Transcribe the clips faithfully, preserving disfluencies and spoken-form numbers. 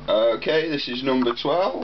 Okay, this is number twelve.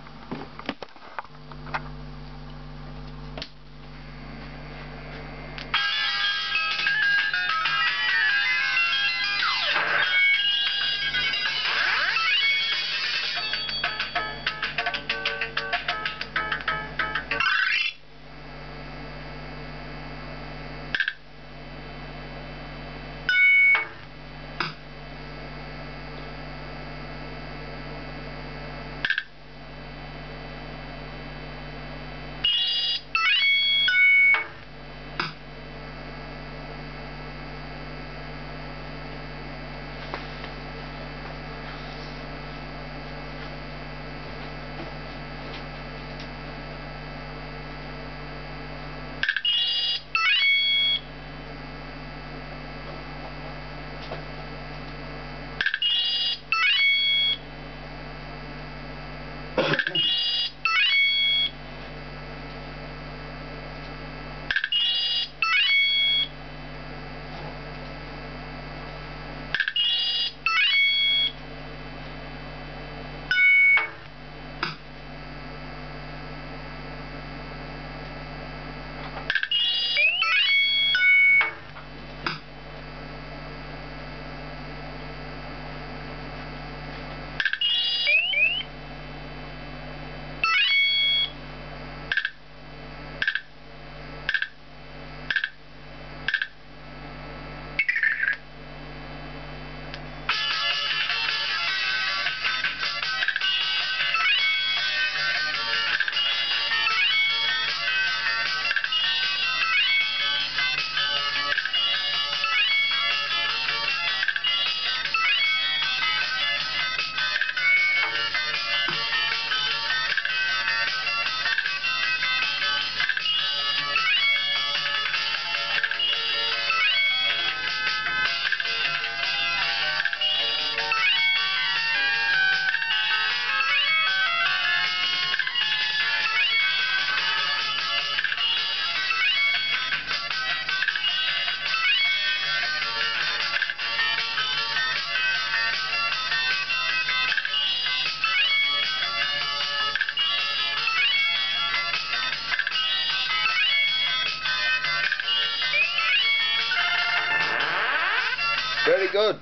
Very good.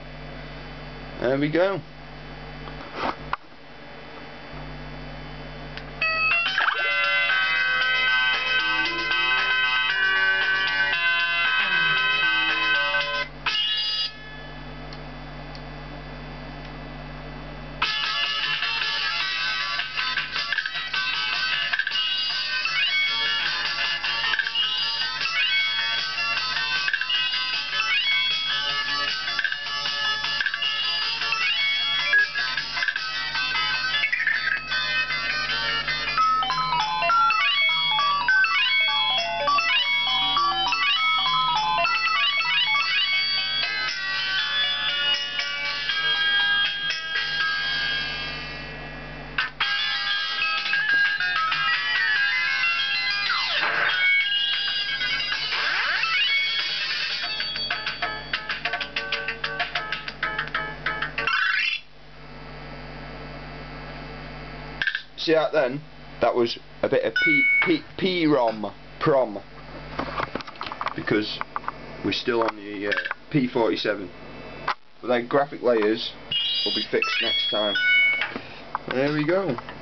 There we go. See that then? That was a bit of P P P ROM prom because we're still on the uh, P forty-seven. But then graphic layers will be fixed next time. There we go.